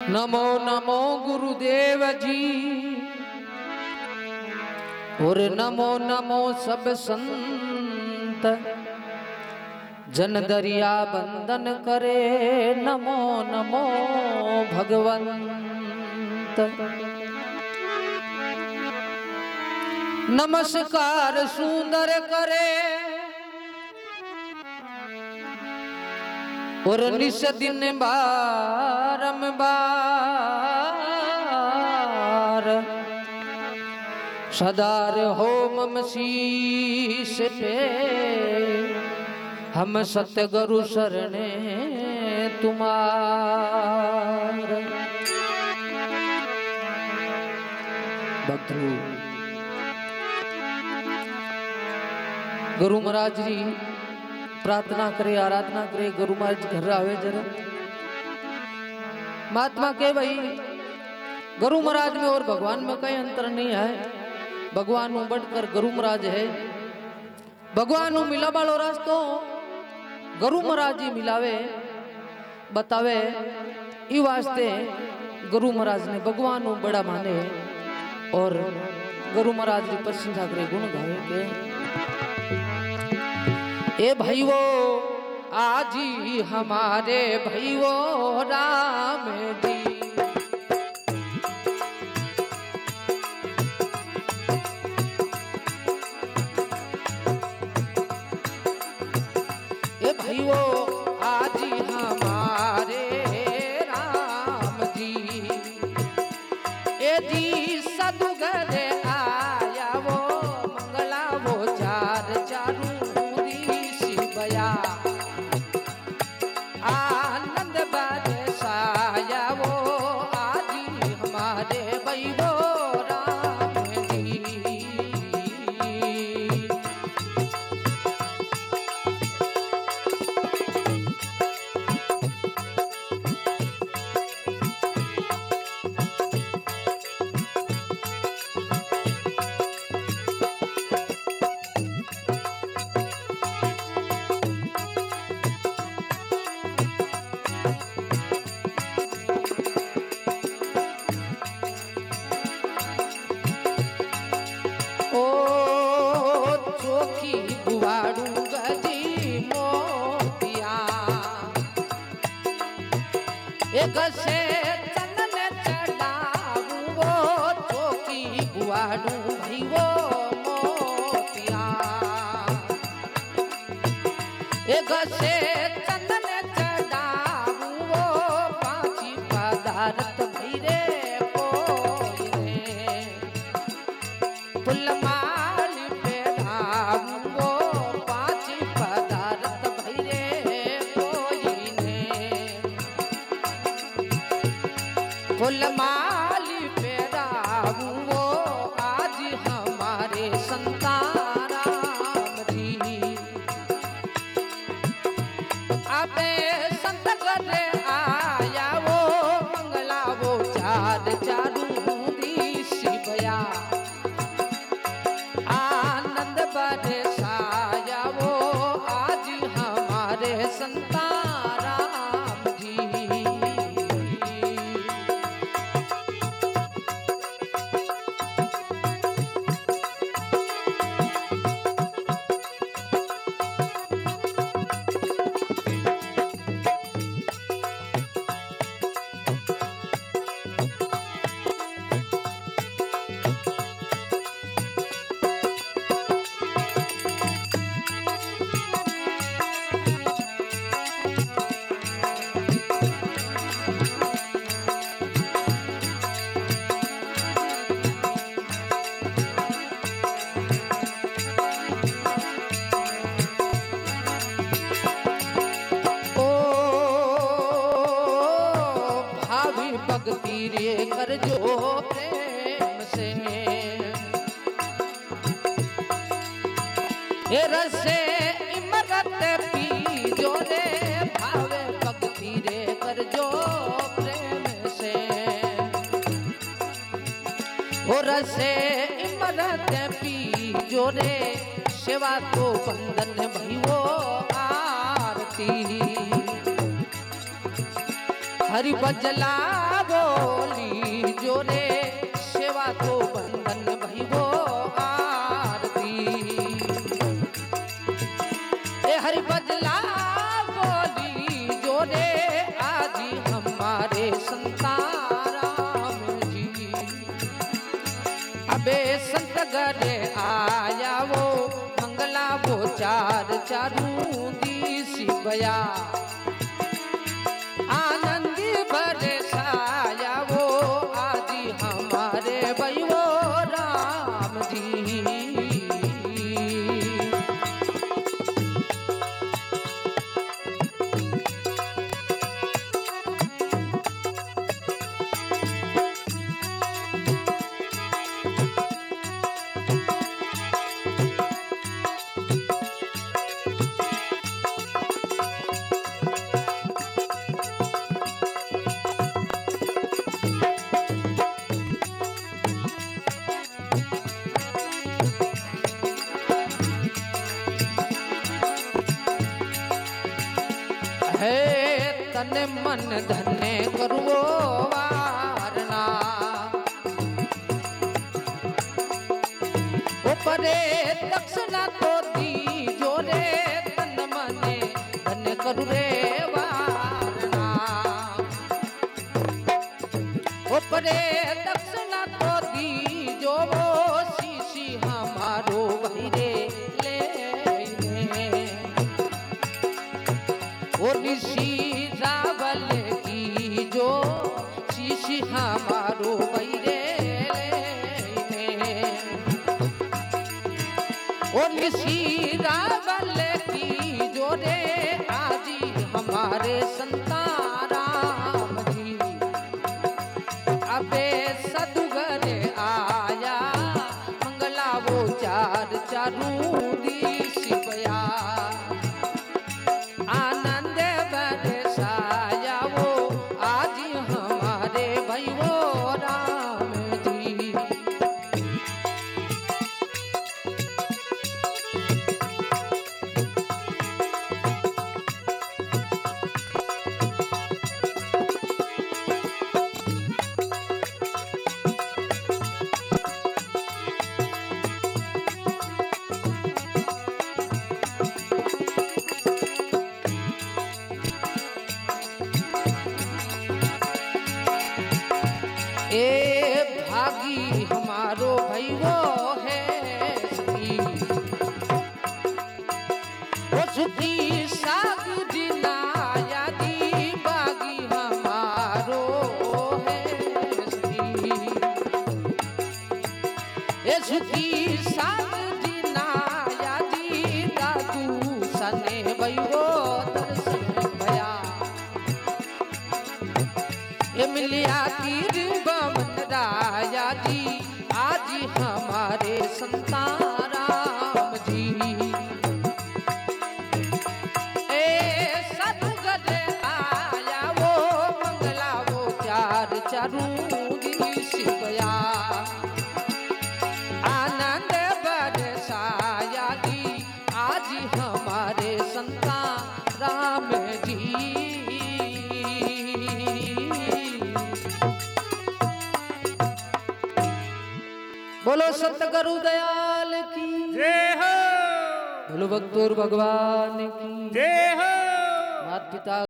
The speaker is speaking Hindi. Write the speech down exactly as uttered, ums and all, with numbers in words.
नमो नमो गुरुदेव जी और नमो नमो सब संत जन दरिया बंदन करे। नमो नमो भगवंत। नमस्कार सुंदर करे और निस दिन बारंबार सदार हो मम शीश पे हम सतगुरु शरणे तुम्हार। भक्तों गुरु महाराज जी प्रार्थना करे आराधना करे। गुरु महाराज घर आवे जरा महात्मा के भाई गुरु महाराज में और भगवान में कोई अंतर नहीं है। भगवान में बढ़कर गुरु महाराज है। भगवान में मिला वालो रास्तो गुरु महाराज जी मिलावे बतावे। ई वास्ते गुरु महाराज ने भगवान में बड़ा माने और गुरु महाराज की प्रशंसा करे गुण गावे के ए भाई वो आज ही हमारे भाई वो राम जी ए भाई वो आज ही हमारे राम जी ए जी सदुगर आया वो मंगला वो चार चारू आनंद बरसाया वो आज हमारे बैबो राम जी। एक से चंदन चढ़ाऊ वो चौकी बुआडू भाई वो मोतिया। एक से चंदन चढ़ाऊ वो पांची पदार्थ भैरे कोई फुलमाल पे धाऊ वो पांची पदार्थ भैरे फुलमाली पे राहू वो आज हमारे संताराम जी। अबे संत करे आया वो मंगला वो चार चारू दी शिवया आनंद बरसाया वो आज हमारे संताराम जी। भक्ति रे कर जो प्रेम से ये रसे इमरत पी जो रे भावे भक्ति रे कर जो प्रेम से वो रसे इमरत पी जो रे सेवा तो बंधन भई वो आरती हरि बजला वो संता राम जी। अबे संत घरे आया वो मंगला वो चार चारू दिस बया। आनंद भरे साया वो आदि हमारे भाई वो राम जी। है तन मन धन्य करुओ वारना। ऊपरे दक्षिणा तो दी जो रे तन मन धन्य करु रे वारना। ऊपरे दक्षिणा तो दी जो वो शीशी हमारो भाई रे ले वो निशी रावल की जो शीशी हमारो बैरे ले। वो निशी रावल की जो रे आजी हमारे संता राम जी। अबे सदुगरे आया मंगला वो चार चारू दिस बया। आनंद बरसाया वो आज हमारे भाई वो राम जी। ए भागी हमारो भाई वो है सुखी। वो सुखी साग जिनाया दी बागी हमारो है सुखी। ए सुखी साग जिनाया दी दादू सने भाई वो दर्शन भया। ए मिलिया तीर राया जी आज हमारे संता राम जी। ए सदगरे आया वो मंगला वो चार चारू दिस बया। आनंद बरसाया जी आज हमारे संता राम जी। बोलो संत गुरु दयाल की जय हो। बोलो भक्तोर भगवान की जय हो। माता पिता